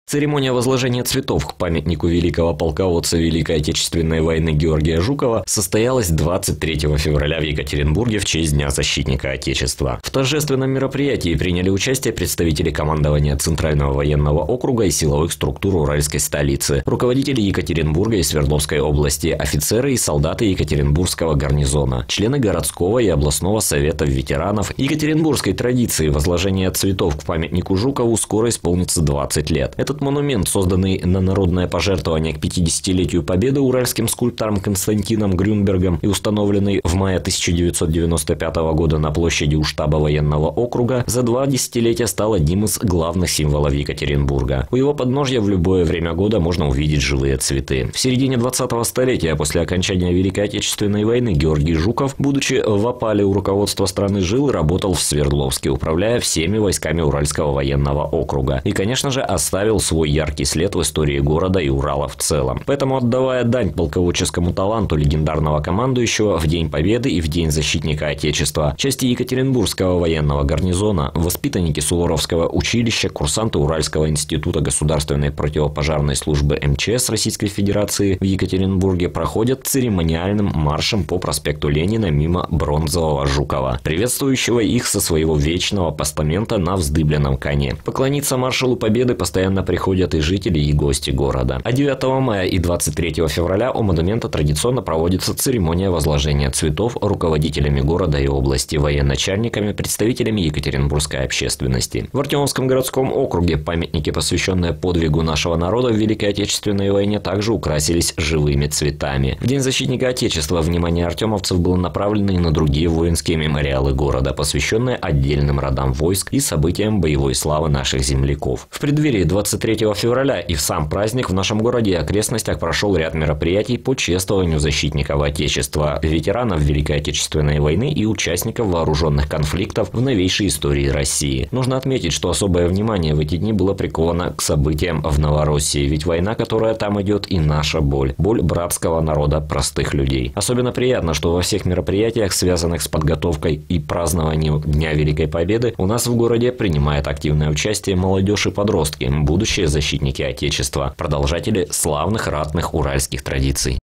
Церемония возложения цветов к памятнику великого полководца Великой Отечественной войны Георгия Жукова состоялась 23 февраля в Екатеринбурге в честь Дня защитника Отечества. В торжественном мероприятии приняли участие представители командования Центрального военного округа и силовых структур Уральской столицы, руководители Екатеринбурга и Свердловской области, офицеры и солдаты Екатеринбургского гарнизона, члены городского и областного совета ветеранов. Екатеринбургской традиции возложения цветов к памятнику Жукову скоро исполнится 20 лет. Этот монумент, созданный на народное пожертвование к 50-летию Победы уральским скульптором Константином Грюнбергом и установленный в мае 1995 года на площади у штаба военного округа, за 2 десятилетия стал одним из главных символов Екатеринбурга. У его подножья в любое время года можно увидеть живые цветы. В середине 20-го столетия, после окончания Великой Отечественной войны, Георгий Жуков, будучи в опале у руководства страны, жил и работал в Свердловске, управляя всеми войсками Уральского военного округа. И, конечно же, оставил свой яркий след в истории города и Урала в целом. Поэтому, отдавая дань полководческому таланту легендарного командующего в День Победы и в День защитника Отечества, части Екатеринбургского военного гарнизона, воспитанники Суворовского училища, курсанты Уральского института государственной противопожарной службы МЧС Российской Федерации в Екатеринбурге проходят церемониальным маршем по проспекту Ленина мимо бронзового Жукова, приветствующего их со своего вечного постамента на вздыбленном коне. Поклониться маршалу Победы постоянно приходят и жители, и гости города. А 9 мая и 23 февраля у монумента традиционно проводится церемония возложения цветов руководителями города и области, военачальниками, представителями екатеринбургской общественности. В Артемовском городском округе памятники, посвященные подвигу нашего народа в Великой Отечественной войне, также украсились живыми цветами. В День защитника Отечества внимание артемовцев было направлено и на другие воинские мемориалы города, посвященные отдельным родам войск и событиям боевой славы наших земляков. В преддверии 23 февраля и в сам праздник в нашем городе и окрестностях прошел ряд мероприятий по чествованию защитников Отечества, ветеранов Великой Отечественной войны и участников вооруженных конфликтов в новейшей истории России. Нужно отметить, что особое внимание в эти дни было приковано к событиям в Новороссии, ведь война, которая там идет, и наша боль. Боль братского народа простых людей. Особенно приятно, что во всех мероприятиях, связанных с подготовкой и празднованием Дня Великой Победы, у нас в городе принимает активное участие молодежь и подростки, будущие защитники Отечества, продолжатели славных ратных уральских традиций.